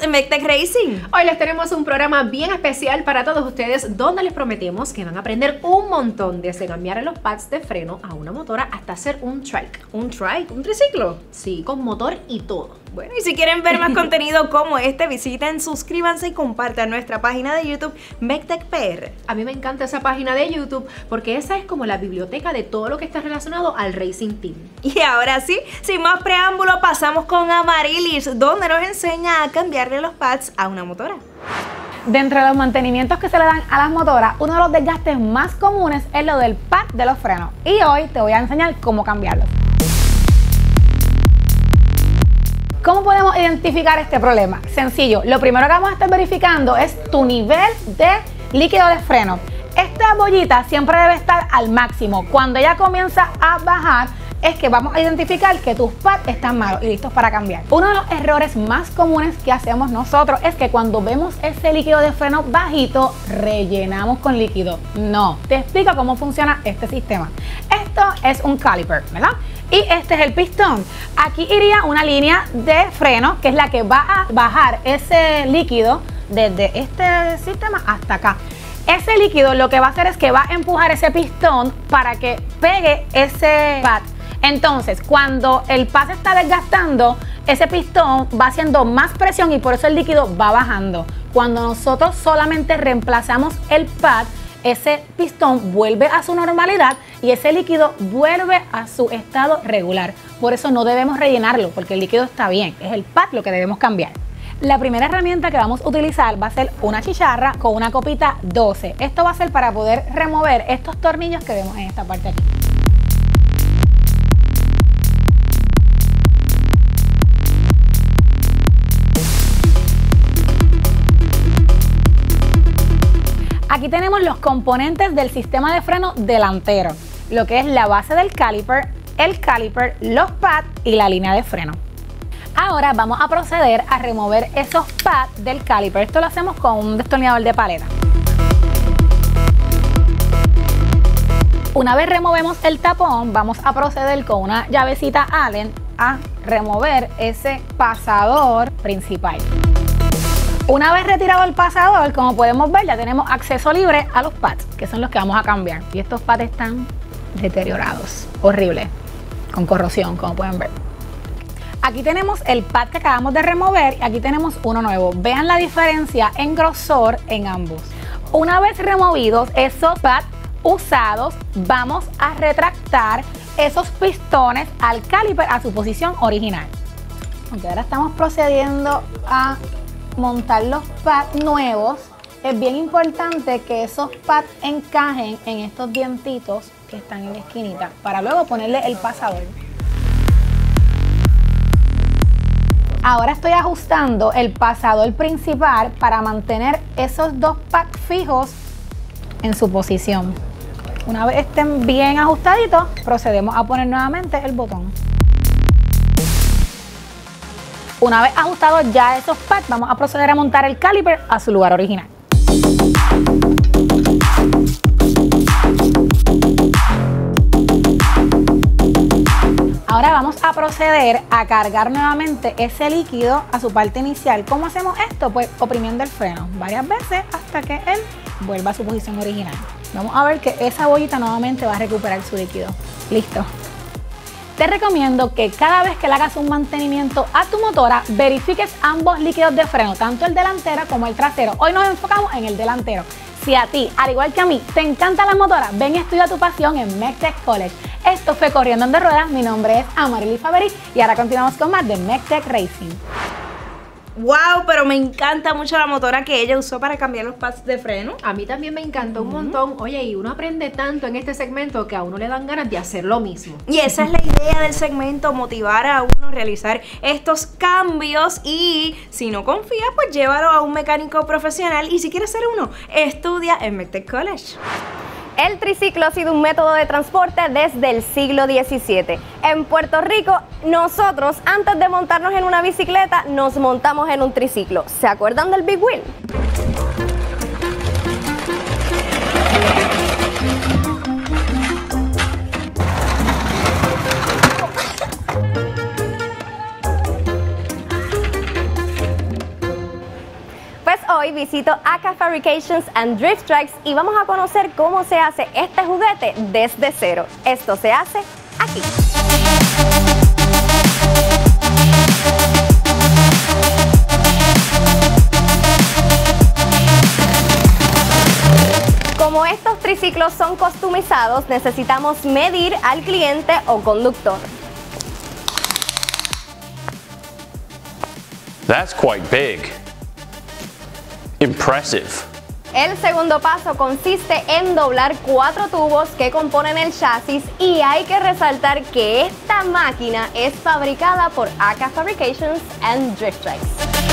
en MECTEC Racing. Hoy les tenemos un programa bien especial para todos ustedes donde les prometemos que van a aprender un montón desde cambiar los pads de freno a una motora hasta hacer un trike. ¿Un trike? ¿Un triciclo? Sí, con motor y todo. Bueno, y si quieren ver más contenido como este, visiten, suscríbanse y compartan nuestra página de YouTube MECTEC PR. A mí me encanta esa página de YouTube porque esa es como la biblioteca de todo lo que está relacionado al Racing Team. Y ahora sí, sin más preámbulo, pasamos con Amarilis, donde nos enseña a cambiarle los pads a una motora. Dentro de los mantenimientos que se le dan a las motoras, uno de los desgastes más comunes es lo del pad de los frenos. Y hoy te voy a enseñar cómo cambiarlos. ¿Cómo podemos identificar este problema? Sencillo, lo primero que vamos a estar verificando es tu nivel de líquido de freno. Esta bollita siempre debe estar al máximo. Cuando ella comienza a bajar, es que vamos a identificar que tus pads están malos y listos para cambiar. Uno de los errores más comunes que hacemos nosotros es que cuando vemos ese líquido de freno bajito, rellenamos con líquido. No, te explico cómo funciona este sistema. Esto es un caliper, ¿verdad? Y este es el pistón. Aquí iría una línea de freno que es la que va a bajar ese líquido desde este sistema hasta acá. Ese líquido lo que va a hacer es que va a empujar ese pistón para que pegue ese pad. Entonces, cuando el pad se está desgastando, ese pistón va haciendo más presión y por eso el líquido va bajando. Cuando nosotros solamente reemplazamos el pad, ese pistón vuelve a su normalidad y ese líquido vuelve a su estado regular. Por eso no debemos rellenarlo porque el líquido está bien, es el pad lo que debemos cambiar. La primera herramienta que vamos a utilizar va a ser una chicharra con una copita 12. Esto va a ser para poder remover estos tornillos que vemos en esta parte aquí. Aquí tenemos los componentes del sistema de freno delantero, lo que es la base del caliper, el caliper, los pads y la línea de freno. Ahora vamos a proceder a remover esos pads del caliper. Esto lo hacemos con un destornillador de paleta. Una vez removemos el tapón, vamos a proceder con una llavecita Allen a remover ese pasador principal. Una vez retirado el pasador, como podemos ver, ya tenemos acceso libre a los pads, que son los que vamos a cambiar. Y estos pads están deteriorados, horrible, con corrosión, como pueden ver. Aquí tenemos el pad que acabamos de remover y aquí tenemos uno nuevo. Vean la diferencia en grosor en ambos. Una vez removidos esos pads usados, vamos a retractar esos pistones al caliper a su posición original. Aunque ahora estamos procediendo a montar los pads nuevos, es bien importante que esos pads encajen en estos dientitos que están en la esquinita para luego ponerle el pasador. Ahora estoy ajustando el pasador principal para mantener esos dos pads fijos en su posición. Una vez estén bien ajustaditos, procedemos a poner nuevamente el botón. Una vez ajustados ya esos pads, vamos a proceder a montar el caliper a su lugar original. Ahora vamos a proceder a cargar nuevamente ese líquido a su parte inicial. ¿Cómo hacemos esto? Pues oprimiendo el freno varias veces hasta que él vuelva a su posición original. Vamos a ver que esa bollita nuevamente va a recuperar su líquido. Listo. Te recomiendo que cada vez que le hagas un mantenimiento a tu motora, verifiques ambos líquidos de freno, tanto el delantero como el trasero. Hoy nos enfocamos en el delantero. Si a ti, al igual que a mí, te encantan las motoras, ven y estudia tu pasión en MECTEC College. Esto fue Corriendo en Dos Ruedas, mi nombre es Amarilis Faveri y ahora continuamos con más de MECTEC Racing. ¡Wow! Pero me encanta mucho la motora que ella usó para cambiar los pads de freno. A mí también me encantó un montón. Oye, y uno aprende tanto en este segmento que a uno le dan ganas de hacer lo mismo. Y esa es la idea del segmento, motivar a uno a realizar estos cambios. Y si no confías, pues llévalo a un mecánico profesional. Y si quieres ser uno, estudia en MECTEC College. El triciclo ha sido un método de transporte desde el siglo XVII. En Puerto Rico, nosotros antes de montarnos en una bicicleta, nos montamos en un triciclo. ¿Se acuerdan del Big Wheel? visito ACA Fabrications and Drift Trikes y vamos a conocer cómo se hace este juguete desde cero. Esto se hace aquí. Como estos triciclos son customizados, necesitamos medir al cliente o conductor. That's quite big. Impressive. El segundo paso consiste en doblar 4 tubos que componen el chasis y hay que resaltar que esta máquina es fabricada por ACA Fabrications and Drift Trikes.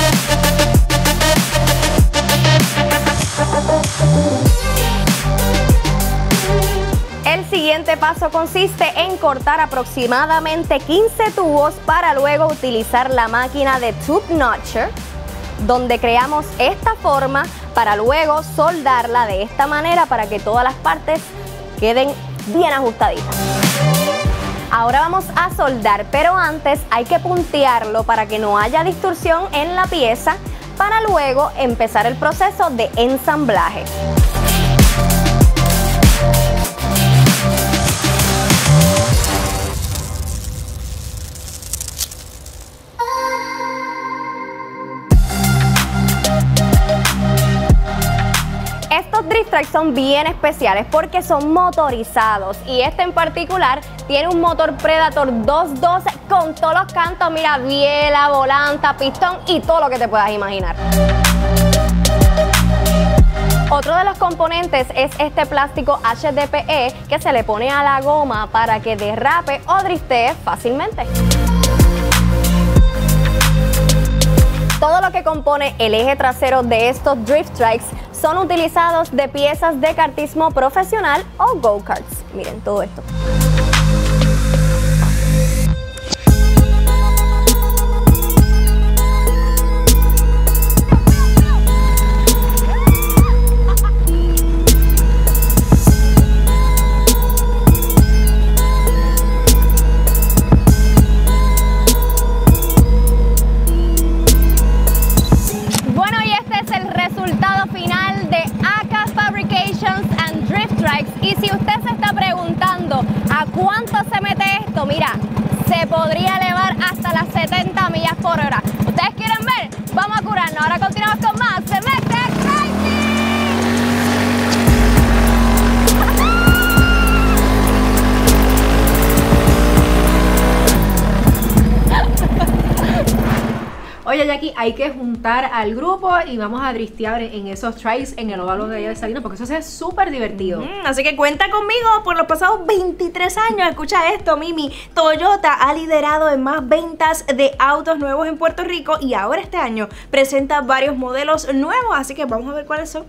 El siguiente paso consiste en cortar aproximadamente 15 tubos para luego utilizar la máquina de Tube Notcher, donde creamos esta forma para luego soldarla de esta manera para que todas las partes queden bien ajustaditas. Ahora vamos a soldar, pero antes hay que puntearlo para que no haya distorsión en la pieza, para luego empezar el proceso de ensamblaje. Estos Drift Trikes son bien especiales porque son motorizados y este en particular tiene un motor Predator 212 con todos los cantos, mira, biela, volanta, pistón y todo lo que te puedas imaginar. Otro de los componentes es este plástico HDPE que se le pone a la goma para que derrape o driftee fácilmente. Todo lo que compone el eje trasero de estos Drift Trikes son utilizados de piezas de kartismo profesional o go-karts. Miren todo esto. Y si usted se está preguntando a cuánto se mete esto, mira, se podría elevar hasta las 70 millas por hora. ¿Ustedes quieren ver? Vamos a curarnos. Ahora continuamos con más. ¡Se mete crazy! Oye, Jackie, hay que juntar al grupo y vamos a dristear en esos trikes en el óvalo de Salinas porque eso es súper divertido. Así que cuenta conmigo por los pasados 23 años. Escucha esto, Mimi. Toyota ha liderado en más ventas de autos nuevos en Puerto Rico y ahora este año presenta varios modelos nuevos. Así que vamos a ver cuáles son.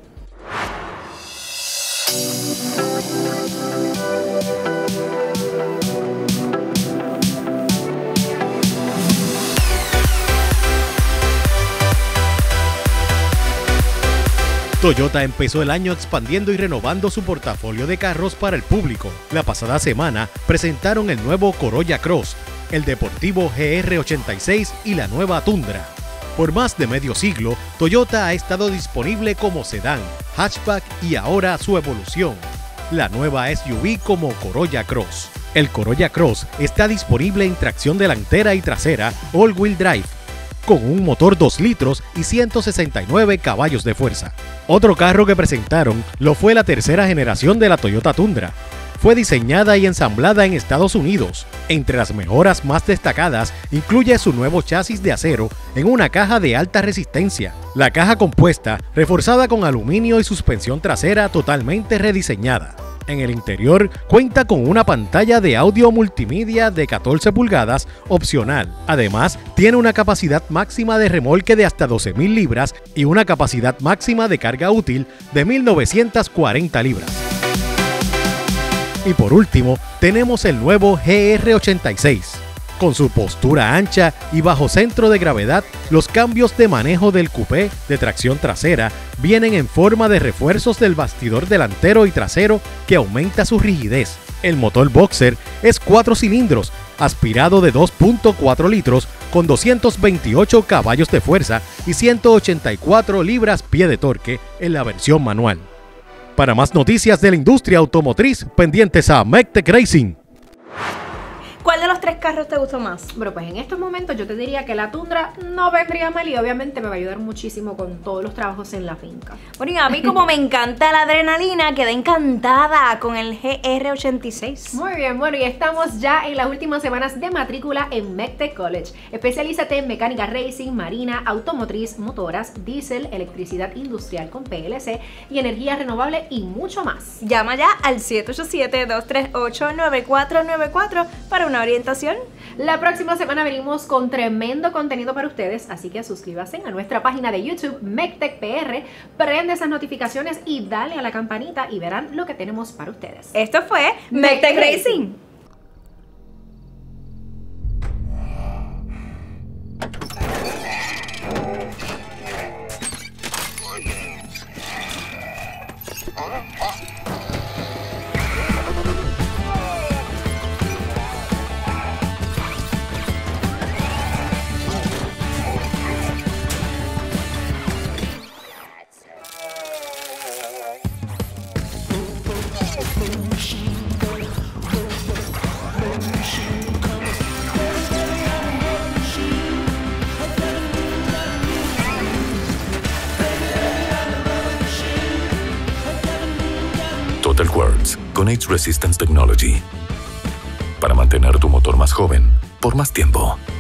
Toyota empezó el año expandiendo y renovando su portafolio de carros para el público. La pasada semana presentaron el nuevo Corolla Cross, el deportivo GR86 y la nueva Tundra. Por más de medio siglo, Toyota ha estado disponible como sedán, hatchback y ahora su evolución, la nueva SUV como Corolla Cross. El Corolla Cross está disponible en tracción delantera y trasera all-wheel drive, con un motor 2 litros y 169 caballos de fuerza. Otro carro que presentaron lo fue la tercera generación de la Toyota Tundra. Fue diseñada y ensamblada en Estados Unidos. Entre las mejoras más destacadas incluye su nuevo chasis de acero en una caja de alta resistencia. La caja compuesta, reforzada con aluminio y suspensión trasera totalmente rediseñada. En el interior cuenta con una pantalla de audio multimedia de 14 pulgadas opcional. Además, tiene una capacidad máxima de remolque de hasta 12.000 libras y una capacidad máxima de carga útil de 1.940 libras. Y por último, tenemos el nuevo GR86. Con su postura ancha y bajo centro de gravedad, los cambios de manejo del coupé de tracción trasera vienen en forma de refuerzos del bastidor delantero y trasero que aumenta su rigidez. El motor boxer es 4 cilindros aspirado de 2.4 litros con 228 caballos de fuerza y 184 libras-pie de torque en la versión manual. Para más noticias de la industria automotriz, pendientes a MECTEC Racing. ¿Cuál de los 3 carros te gustó más? Bueno, pues en estos momentos yo te diría que la Tundra no vendría mal y obviamente me va a ayudar muchísimo con todos los trabajos en la finca. Bueno, y a mí como me encanta la adrenalina, quedé encantada con el GR86. Muy bien, bueno, y estamos ya en las últimas semanas de matrícula en MECTEC College. Especialízate en mecánica racing, marina, automotriz, motoras, diésel, electricidad industrial con PLC y energía renovable y mucho más. Llama ya al 787-238-9494 para una orientación. La próxima semana venimos con tremendo contenido para ustedes, así que suscríbase a nuestra página de YouTube MECTEC PR, prende esas notificaciones y dale a la campanita y verán lo que tenemos para ustedes. Esto fue MECTEC Racing. Total Quartz con Age Resistance Technology para mantener tu motor más joven por más tiempo.